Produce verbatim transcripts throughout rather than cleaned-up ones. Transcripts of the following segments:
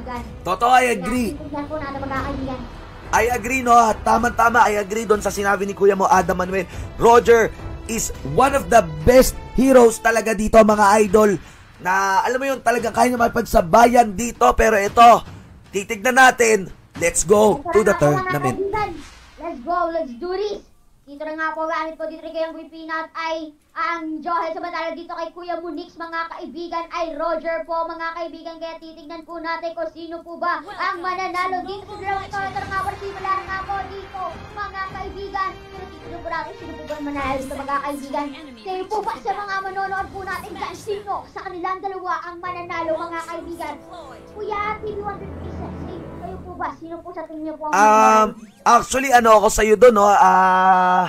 kaibigan. Totoo, I agree. Tingnan po natin mga kaibigan. I agree, no? Tama-tama, I agree doon sa sinabi ni Kuya mo, Adam Manuel. Roger is one of the best heroes talaga dito, mga idol. Na, alam mo yun, talagang kaya niya mapagsabayan dito. Pero ito, titignan natin. Let's go to the tournament. Let's go, let's do this. Dito na nga po, gamit po dito kay Kuya Peanut ay ang Joel. Samantala dito kay Kuya Monix, mga kaibigan, ay Roger po, mga kaibigan. Kaya titignan po natin kung sino po ba ang mananalo dito sa dalawang ito. Ito na nga po, simula na nga po dito, mga kaibigan. Pero titignan po natin sino po ba ang mananalo dito, mga kaibigan. Kayo po ba sa mga manonood po natin dyan, sino sa kanilang dalawa ang mananalo, mga kaibigan? Kuya, T V one fifty six, kayo po ba? Sino po sa tingin niyo po ang Um, actually, ano ako sa'yo doon, no? Ah, uh,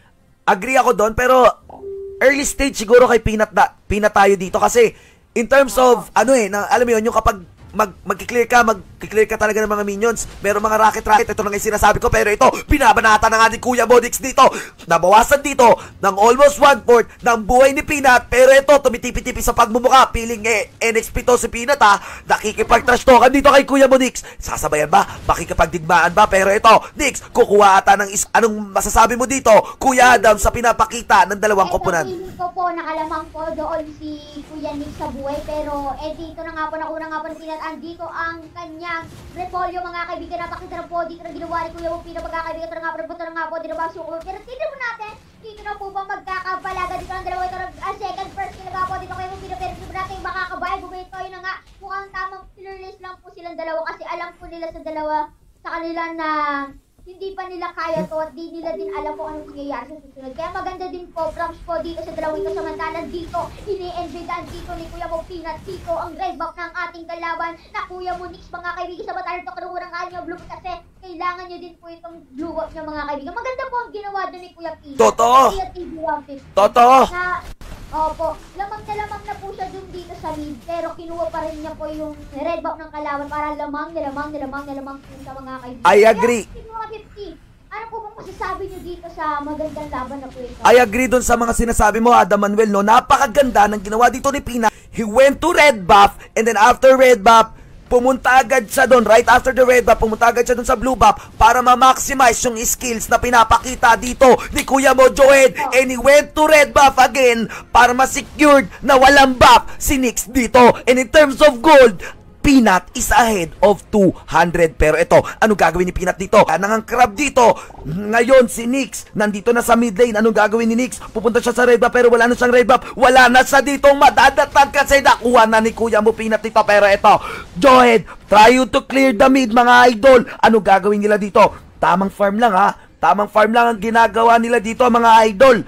agree ako doon, pero early stage siguro kay Peanut, da, Peanut tayo dito kasi in terms of, ano eh, na, alam mo yun, yung kapag mag, mag-clear ka, mag-clear ka talaga ng mga minions, meron mga rocket-rocket, ito na nga yung sinasabi ko, pero ito, binabanata na nga ni Kuya Monix dito, nabawasan dito ng almost one-fourth ng buhay ni Peanut, pero ito, tumitipi-tipi sa pagmumuka, feeling eh, N X P to si Peanut ha, nakikipag-trash talkan dito kay Kuya Monix, sasabayan ba, makikipagdigmaan ba, pero ito, Nix, kukuha ata ng is, anong masasabi mo dito, Kuya Adam, sa pinapakita ng dalawang koponan? Ito, feeling ko po, nakalamang po doon si Kuya Nix sa buhay, pero eh dito na nga po, nauna nga po ni Peanut. Andito ang kanyang repolyo, mga kaibigan. Napakita na po dito na ginawa ni Kuya Mupino, mga kaibigan. Ito na nga po, ito na nga po, dito ba suko. Pero tignan mo natin, dito na po ba magkakabalaga dito ang dalawa. Ito na, uh, second first kill nga po dito Kuya Mupino. Pero tignan mo natin, makakabay. Bumito yun na nga, mukhang tamang clearlist lang po silang dalawa. Kasi alam po nila sa dalawa, sa kanila na hindi pa nila kaya to at di nila din alam kung anong nangyayari sa susunod. Kaya maganda din po, props po dito sa dalawang ito. Samantalang dito, ini-envidan dito ni Kuya Mo Peanut dito ang red buff ng ating kalaban na Kuya Monix, mga kaibigan. Samantalang ito kanuhurang kanyo blue kasi kailangan nyo din po itong blue buff niya, mga kaibigan. Maganda po ang ginawa doon ni Kuya Peanut. Totoo! Kuya T V one fifty. Totoo! Na, opo, lamang na lamang na po siya dun dito sa mid, pero kinuha pa rin niya po yung red buff ng kalaban para lamang, nilamang, nilamang, nilamang po sa mga kaibigan. I agree. Kaya, fifty. Ano po bang masasabi niyo dito sa magandang laban na po ito? I agree dun sa mga sinasabi mo, Adam Manuel, no? Napakaganda ng ginawa dito ni Peanut. He went to red buff, and then after red buff, pumunta agad siya doon, right after the red buff, pumunta agad siya doon sa blue buff para ma-maximize yung skills na pinapakita dito ni Kuya Mo Joed. Oh. And he went to red buff again para ma-secured na walang buff si Nix dito. And in terms of gold, Peanut is ahead of two hundred. Pero ito, ano gagawin ni Peanut dito? Anong ang crab dito? Ngayon si Nix, nandito na sa mid lane. Anong gagawin ni Nix? Pupunta siya sa red buff pero wala na siyang red buff. Wala na siya dito madadatan kasi nakuha na ni Kuya Mo Peanut dito. Pero ito, Joed, try to clear the mid, mga idol. Ano gagawin nila dito? Tamang farm lang ha. Tamang farm lang ang ginagawa nila dito, mga idol.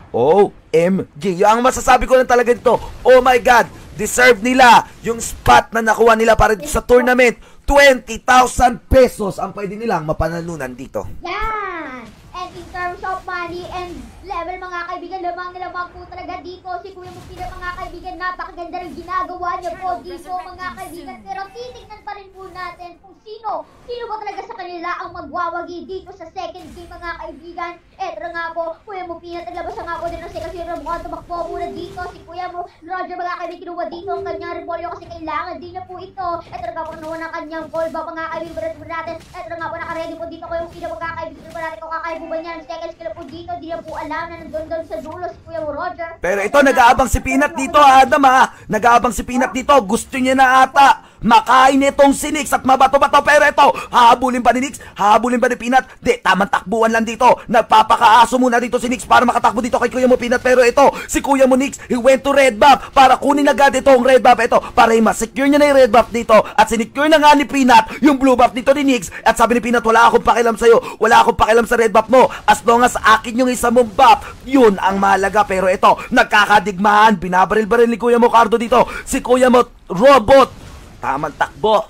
O M G. Ang masasabi ko lang talaga dito, oh my God, deserve nila yung spot na nakuha nila para sa tournament. twenty thousand pesos ang pwede nilang mapanalunan dito. Yan! And in terms of money and level, mga kaibigan, lamang na lamang po talaga dito si Kuya Mupino, mga kaibigan. Napakaganda rin ginagawa niya po dito, mga kaibigan. Pero titignan pa rin po natin kung sino, sino ba talaga sa kanila ang magwawagi dito sa second game, mga kaibigan. Eto na nga po, Kuya Mupino, naglabas na nga po din ng second game. Mukhang tumakbo muna dito si Kuya Mo Roger, mga kaibigan. Kinuha dito ang kanyang repolyo kasi kailangan din niya po ito. Eto na nga po, kinuha ng kanyang ball ba, mga kaibigan. Pero natin, eto na nga po, nakaready po dito Kuya Mupino, mga kaibigan. Kinuha natin kung kakaya po ba niyan. Second skill po dito, di na po alam na nandun doon sa dulo si Kuya Roger. Pero ito, nag-aabang si Peanut dito, Adam ha. Nag-aabang si Peanut dito. Gusto niya na ata makain itong si Nix at mabato-bato. Pero ito, hahabulin pa ni Nix, hahabulin pa ni Peanut. Di, tamang takbuhan lang dito. Nagpapakaaso muna dito si Nix para makatakbo dito kay Kuya Mo Peanut. Pero ito, si Kuya Mo Nix, he went to red buff para kunin agad itong red buff. Ito, para i-secure niya na yung red buff dito. At sinecure na nga ni Peanut yung blue buff dito ni Nix. At sabi ni Peanut, wala akong pakialam sa'yo, wala akong pakialam sa red buff mo. As long as akin yung isa mong buff, yun ang mahalaga. Pero ito, nagkakadigmaan. Binabaril-baril ni Kuya Mo Cardo dito. Si Kuya Mo Robot, tamang takbo.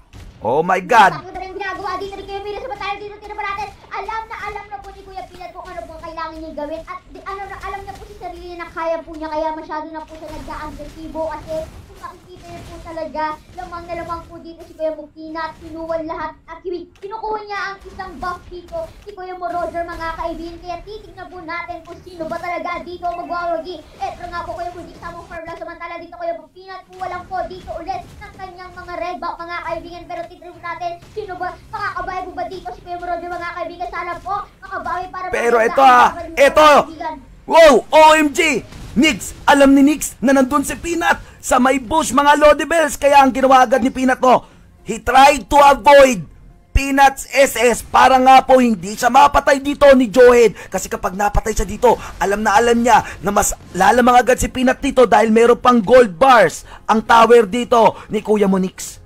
Oh my God. Takbo na rin ginagawa dito ni Kuya Peanut. Samantalang dito, tira pa natin. Alam na alam na po ni Kuya Peanut kung ano po kailangan niya gawin. At di, ano na, alam na po si sarili na kaya po niya. Kaya masyado na po siya nagka-agresibo kasi makikita niyo po talaga, lamang na lamang po dito si Kuya mo Peanut, kinuha lahat at kinukuha niya ang isang buff dito si Kuya mo Roger mga kaibigan. Kaya titignan po natin kung sino ba talaga dito ang magwawagi. Eto nga po Kuya mo dito sa mong farm lang, samantala dito Kuya mo Peanut, kuha lang po dito ulit ng kanyang mga red buff mga kaibigan. Pero titignan natin sino ba, makakabahay po ba dito si Kuya mo Roger mga kaibigan. Sana po makabawi para pero maganda ito ang ah, mga kaibigan, ito! mga kaibigan. Wow! O M G! Nix! Alam ni Nix na nandun si Peanut sa may bush mga Lodi Bells. Kaya ang ginawa agad ni Peanut mo, he tried to avoid Peanut's S S para nga po hindi siya mapatay dito ni Joed. Kasi kapag napatay siya dito, alam na alam niya na mas lalamang agad si Peanut dito dahil meron pang gold bars ang tower dito ni Kuya mo Nix.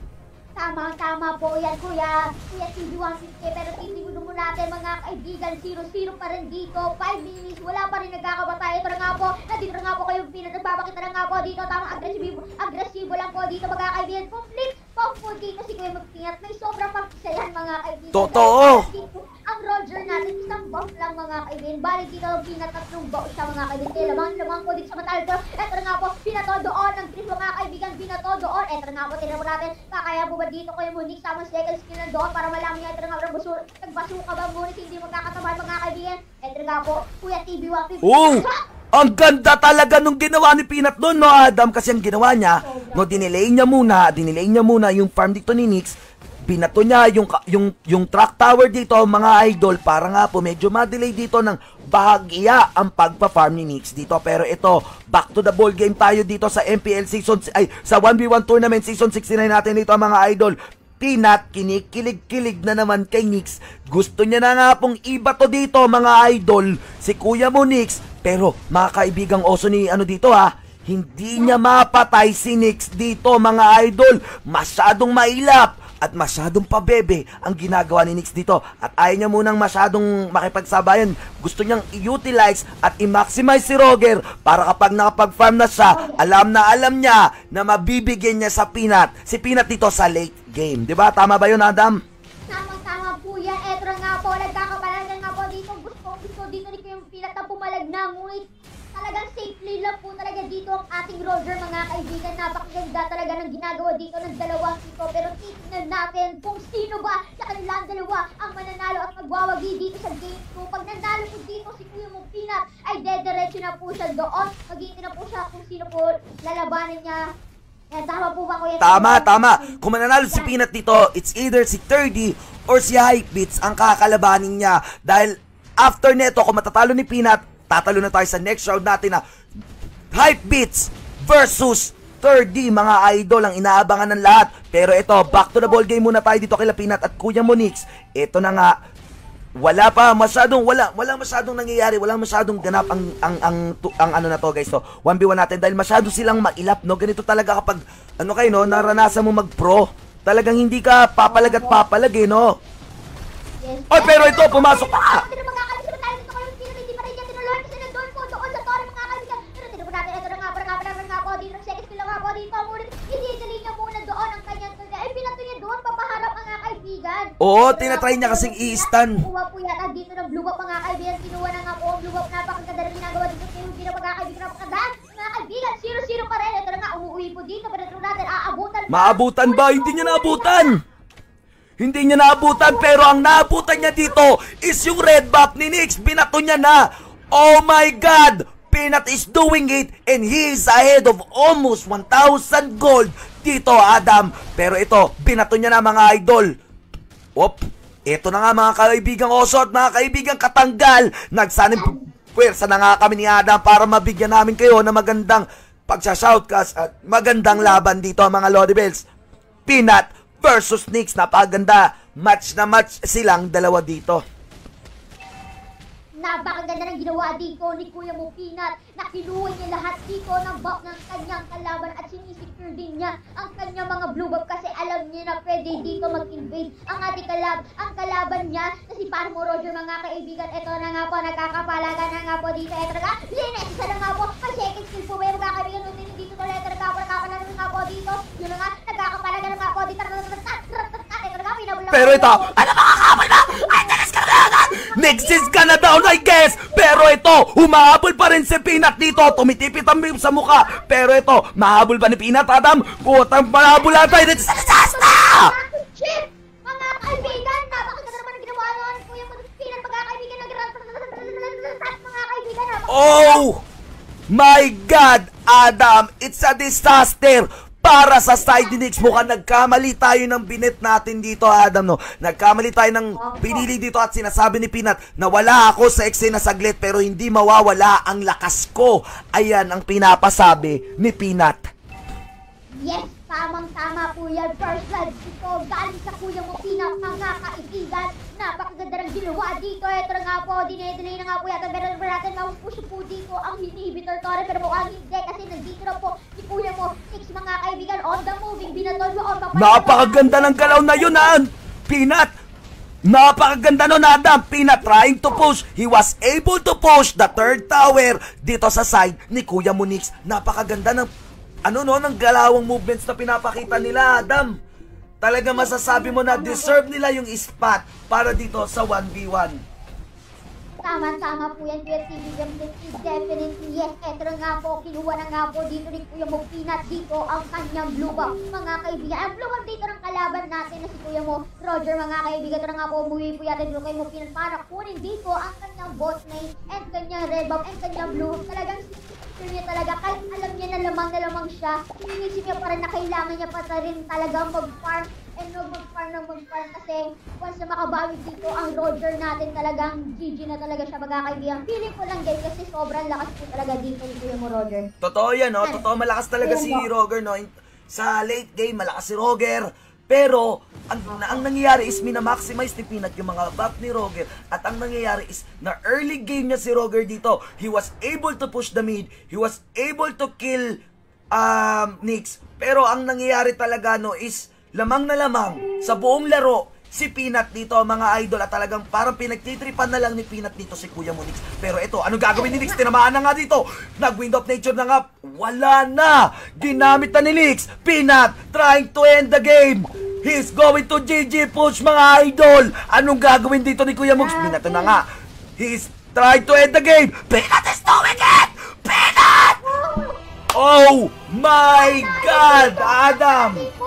Tama, tama po yan, Kuya. Kuya T V one fifty. Pero titignan mo natin, mga kaibigan. zero zero pa rin dito. five minutes. Wala pa rin nagkakabatay. Ito na nga po. Nandito na nga po kayo Peanut. Nagpapakita na nga po dito. Tamang agresibo. Agresibo lang po dito, mga kaibigan. Complete pang po dito si Kuya Peanut. May sobrang pagkisa yan, mga kaibigan. Totoo. Dito, ang Roger natin, isang buff lang, mga kaibigan. Balik dito ang Peanut, tatlong buff siya, mga kaibigan. Kaya lamang-lamang po dito sa matalo. Pero ito na nga po. Pinato doon. Ang trip, mga kaibigan. Pinato doon. Ito na nga po. Tignan mo natin. Kakaya po ba dito Kuya Monique sa second skill na doon para malaman niya. Ito na nga po. Nagbasuka ba ngunit hindi magkakatabahan, mga kaibigan. Ito na nga po. Kuya T V one fifty. Oh! Ang ganda talaga nung ginawa ni Peanut doon, no Adam? Kasi ang ginawa niya, no, dinelay niya muna, dinelay niya muna yung farm dito ni Nix. Binato niya yung, yung, yung track tower dito, mga idol, para nga po medyo ma-delay dito ng bahagya ang pagpa-farm ni Nix dito. Pero ito, back to the ball game tayo dito sa M P L season, ay, sa one v one tournament season sixty-nine natin dito, mga idol. Peanut, kinikilig-kilig na naman kay Nix. Gusto niya na nga pong iba to dito, mga idol, si Kuya mo Nix. Pero, mga kaibigang oso ni ano dito ha, hindi niya mapatay si Nix dito, mga idol. Masyadong mailap at masyadong pabebe ang ginagawa ni Nix dito. At ayaw niya munang masyadong makipagsabayan. Gusto niyang i-utilize at i-maximize si Roger para kapag nakapag-farm na siya, alam na alam niya na mabibigyan niya sa Peanut. Si Peanut dito sa late game. Diba? Tama ba yun, Adam? Tama-tama po yan. Eto na nga po. Nagkakapalagan nga po dito. Gusto, gusto dito ni Kuya Peanut na pumalag na. Ngunit talagang safely lang po talaga dito ang ating Roger, mga kaibigan. Napakaganda talaga ng ginagawa dito ng dalawang ito. Pero titignan natin kung sino ba sa kanilang dalawa ang mananalo at magwawagi dito sa game two. Pag nanalo po dito si Kuya mo Peanut, ay dediretso na po siya doon. Magiging na po siya kung sino po lalabanan niya. Yan, tama po ba, Kuya? Tama, tama. Kung mananalo si Peanut dito, it's either si thirty or si Hypebeats ang kakalabanin niya. Dahil after neto, kung matatalo ni Peanut, tatalo na tayo sa next round natin na Hypebeats versus thirty, mga idol, ang inaabangan ng lahat. Pero ito, back to the ball game muna tayo dito kay Peanut at Kuya Monix. Ito na nga, wala pa masyadong wala wala masyadong nangyayari, wala masyadong ganap ang ang ang, ang, ang ano na to, guys. So, one v one natin dahil masyado silang mailap, no. Ganito talaga kapag ano kayo, no, naranasan mo mag-pro. Talagang hindi ka papalag at papalag, eh, no. Yes. Oy, pero ito pumasok pa. Pero magkakalit tayo dito kayo Peanut, hindi pa rin niya tinuluan kasi nandun po doon sa torre, mga kaibigan. Pero tinulungan natin, ito na nga po, nga po, nga po, dito ng second skill na nga po dito. Ngunit hindi niya muna doon ang kanyang tulga. Eh, pinato niya doon, papaharap ang mga kaibigan. Oo, tinatry niya kasing i-stun. Kuha po yata dito ng blue up, mga kaibigan. Kinuha na nga po ang blue up. Napakaganda rin ginagawa dito. Kaya hindi na mga kaibigan napakaganda. Mga kaibigan, zero zero pa rin. Ito na nga, umuwi po dito. Pero ito natin, aabutan. Maabutan ba? Hindi niya naabutan. Hindi niya naabutan, pero ang naabutan niya dito is yung red buff ni Nix. Binato niya na. Oh my God! Peanut is doing it and he is ahead of almost one thousand gold dito, Adam. Pero ito, binato niya na, mga idol. Op, ito na nga, mga kaibigang oso at mga kaibigang katanggal. Nagsanib pwersa na nga kami ni Adam para mabigyan namin kayo na magandang pagsashoutcast at magandang laban dito, mga Lodi Bells. Peanut versus Nix, napaganda. Match na match silang dalawa dito. Napakaganda ng ginawa dito ni Kuya mo Peanut na kinuha niya lahat dito ng buff ng kanyang kalaban at sinisecure din niya ang kanyang mga blue buff kasi alam niya na pwede dito mag-invade ang ating kalab ang kalaban niya na si Parmo Roger, mga kaibigan. Ito na nga po, nagkakapalagan na nga po dito. Ito na nga, linesa na nga po, pa-second skill po ba yung mga kaibigan natin dito to. Ito na nga po, nakakapalagan na nga po dito. Yun na nga, nagkakapalagan na nga po dito. Ito na nga, Pero ito, ano mga kamay na? Ay, tagas ka na agad! Nix is gonna down, I guess. Pero ito, humahabol pa rin si Peanut dito. Tumitipit ang beam sa mukha. Pero ito, mahabol pa ni Peanut, Adam. Putang mahabol tayo dito sa disaster! Shit! Mga kaibigan, napakaganda naman ang ginawa nun. Kuya mo, Peanut, mga kaibigan, nag- mga kaibigan, napakaganda. Oh! My God, Adam, it's a disaster! Para sa side ni Nix, mukhang nagkamali tayo ng binet natin dito, Adam, no? Nagkamali tayo ng pinili dito at sinasabi ni Peanut na wala ako sa eksena saglit pero hindi mawawala ang lakas ko. Ayan ang pinapasabi ni Peanut. Yes, tamang-tama po yan. First blood ito, galing sa kuya mo, Peanut, mga kaibigan. Napakaganda ng ginawa dito. Ito na nga po, dinay-delay na nga po yata. Pero natin, mapupush po dito ang inhibitor tore. Pero mukhang hindi kasi nandito na po si kuya mo. Six mga kaibigan, on the moving, binatol mo on papaya. Napakaganda ng galaw na yun, ha? Peanut! Napakaganda nun, Adam. Peanut trying to push. He was able to push the third tower dito sa side ni Kuya Monix. Napakaganda ng ano no, ng galawang movements na pinapakita nila, Adam. Talaga masasabi mo na deserve nila yung spot para dito sa one v one. Tama-tama po yan, Kuya T V. This is definitely yes. Eto na nga po, kinuha na nga po dito ni Kuya mo, Peanut, dito ang kanyang blue buff. Mga kaibigan, ang blue buff dito ng kalaban natin na si Kuya mo, Roger, mga kaibigan. Ito na nga po, umuwi po yata dito kay mo, Peanut, para kunin dito ang kanyang bot lane and kanyang red buff and kanyang blue. Talagang niya talaga, kahit alam niya na lamang na lamang siya, inisip niya pa rin na kailangan niya pa rin talagang mag-farm and mag-farm ng mag-farm kasi once na makabawi dito ang Roger natin talagang G G na talaga siya, magkakaibigan. Feeling ko lang guys kasi sobrang lakas po talaga dito ni Kuya mo, Roger. Totoo yan, no? Totoo, malakas talaga si Roger, no? Sa late game, malakas si Roger. Pero, ang, ang nangyayari is minamaximize ni Peanut yung mga buff ni Roger. At ang nangyayari is, na early game niya si Roger dito, he was able to push the mid, he was able to kill um, Nix. Pero ang nangyayari talaga, no, is lamang na lamang sa buong laro, si Peanut dito, mga idol, at talagang parang pinagtitripan na lang ni Peanut dito si Kuya Monix. Pero ito, ano gagawin ni Nix? Tinamaan na nga dito. Nag-wind of nature na nga. Wala na. Ginamit na ni Nix. Peanut trying to end the game. He's going to G G push, mga idol. Anong gagawin dito ni Kuya Monix? Peanut na nga. He's trying to end the game. Peanut is doing it. Peanut! Oh my God, Adam!